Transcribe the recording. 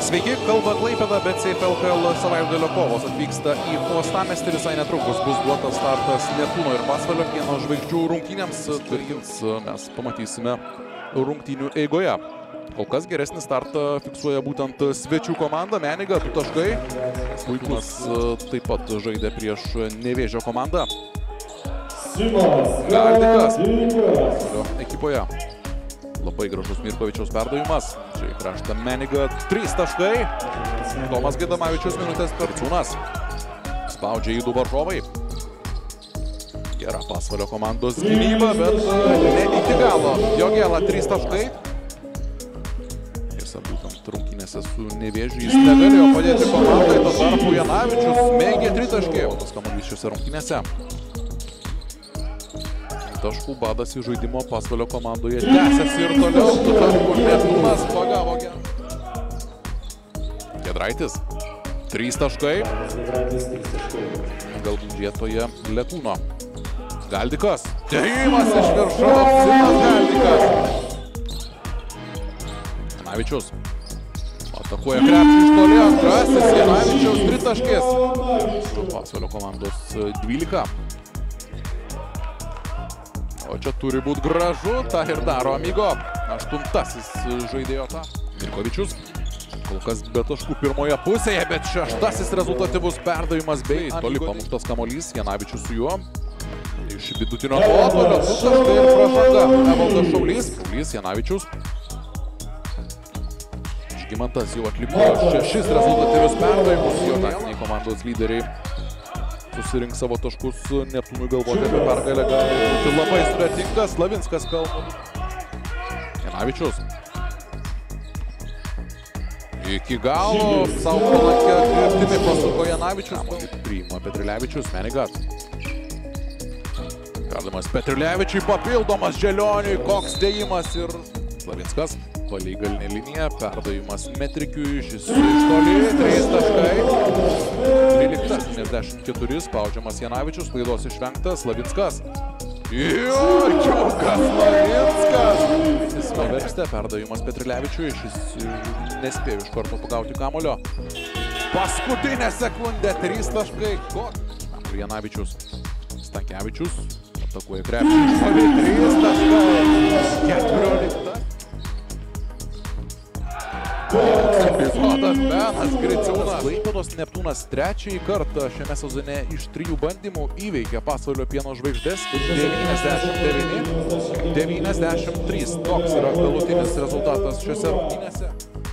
Sveiki, kalba Klaipėda, bet CFL savaitgalio kovos atvyksta į uostamiestį. Visai netrukus bus duotas startas Neptūno ir Pasvalio pieno žvaigždžių rungtynėms. Tvirtins mes pamatysime rungtynių eigoje. Kol kas geresnį startą fiksuoja būtent svečių komanda. Meniga, 2 taškai. Puikus taip pat žaidė prieš Nevėžio komandą. Galdikas Pasvalio ekipoje. Labai gražus Mirkovičiaus perdavimas. Čia į kraštą Meniga, 3 taškai. Tomas Gaidamavičius minutės per Cūnas. Spaudžia į 2 varžovai. Gera Pasvalio komandos gynyba, bet ne iki galo. Jogėla 3 taškai. Tiesa, būtent rungtynėse su Nevėžiu jis negalėjo padėti komandai. Tuo tarpu Janavičius mėgė 3 taškai. Tas kamuolys šiose rungtynėse. Taškų badas į žaidimo Pasvalio komandoje tęsiasi ir toliau. Tuo tarpu Neptūnas pagavo gerą. Giedraitis, 3 taškai. Galbūt vietoje Lekūno. Galdikas, dėjimas iš viršaus, Simas Galdikas. Janavičius atakuoja krepšį iš toli, antrasis Janavičiaus 3 taškės. Pasvalio komandos 12. O čia turi būti gražu, tą ir daro Amigo. 8-asis žaidėjo tą. Mirkovičius. Kol kas be taškų pirmoje pusėje, bet 6-asis rezultatyvus perdavimas bei toli pamuštas kamuolys. Janavičius su juo. Iš vidutinio nuotolio 2 taškai ir pražanga. Evaldas Šaulys. Šaulys, Janavičius. Žygimantas jau atliko 6 rezultatyvius perdavimus. Jo taktiniai komandos lyderiai susirinks savo taškus. Neptūnui galvoti apie pergalę gali būti labai sudėtingas. Slavinskas kalba. Janavičius. Iki galo savo palankę kryptimi pasuko Janavičius. Priima Petrilevičius, Menigas. Perdavimas Petrilevičiui, papildomas Želioniui, koks dėjimas ir Slavinskas. Palei galinę liniją, perdavimas Metrikiui, šis iš toli, 3 taškai. 13-74, spaudžiamas Janavičius, klaidos išvengtas, Slavinskas. Jurčiukas Slavinskas! Jis paverstė, perdavimas Petrilevičiui, šis nespėjo iš karto pagauti kamulio. Paskutinę sekundę, 3 taškai. Janavičius, Stankevičius, atakuoja krepšį iš toli, 3 taškai. 14. Epizodas Benas Griciūnas. Klaipėdos Neptūnas 3-ąjį kartą šiame sezone iš 3 bandymų įveikė Pasvalio pieno žvaigždės 99-93. Toks yra galutinis rezultatas šiose rungtynėse.